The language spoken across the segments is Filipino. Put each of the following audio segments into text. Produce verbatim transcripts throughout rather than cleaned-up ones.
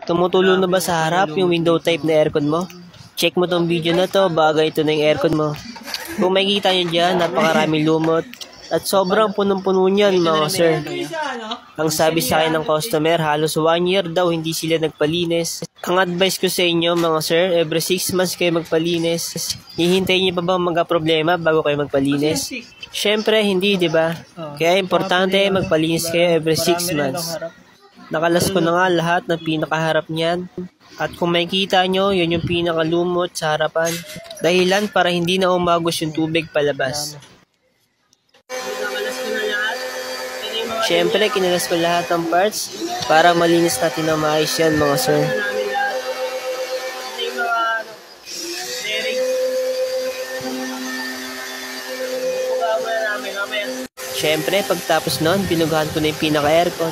Tumutulo na ba sa harap yung window type na aircon mo? Check mo tong video na to, bagay ito na yung aircon mo. Kung makikita nyo dyan, napakaraming lumot. At sobrang punong-puno niyan mga sir. Ang sabi sa akin ng customer, halos one year daw hindi sila nagpalinis. Ang advice ko sa inyo mga sir, every six months kayo magpalinis. Hihintayin niyo pa bang magka-problema bago kayo magpalinis? Syempre hindi, di ba? Kaya importante magpalinis kayo every six months. Nakalas ko na nga lahat ng pinakaharap niyan. At kung makikita nyo, yun yung pinakalumot sa harapan. Dahilan para hindi na umagos yung tubig palabas. Siyempre, kinalas ko lahat ng parts para malinis natin na maayos yan mga sir. Siyempre, pagtapos nun, pinugahan ko na yung pinaka-aircon.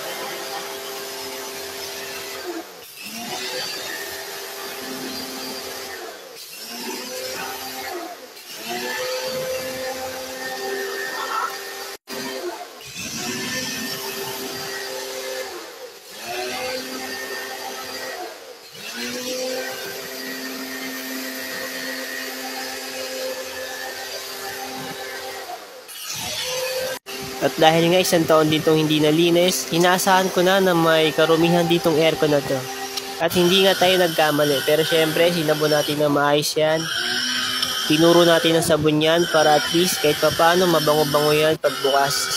At dahil nga isang taon ditong hindi nalinis, inaasahan ko na na may karumihan ditong aircon na to. At hindi nga tayo nagkamali, pero syempre sinabon natin na maayos yan. Tinuro natin ng sabon yan para at least kahit paano mabango-bango yan pagbukas.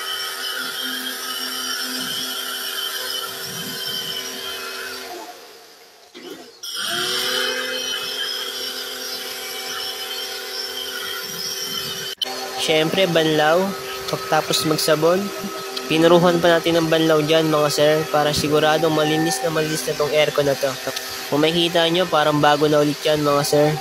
Syempre banlaw. Pagtapos magsabon, pinuruhan pa natin ng banlaw dyan mga sir para siguradong malinis na malinis na tong aircon na to. Kung makikita nyo, parang bago na ulit yan mga sir.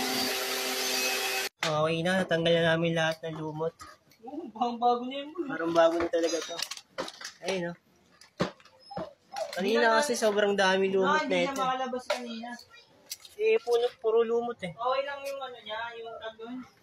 Okay na, natanggal na namin lahat ng lumot. Oh, parang bago na yun. Parang bago na talaga to. Ayun no. Kanina kasi sobrang dami lumot na ito. Hindi na makalabas kanina. Eh, puno, puro lumot eh. Okay lang yung ano niya, yung tag doon.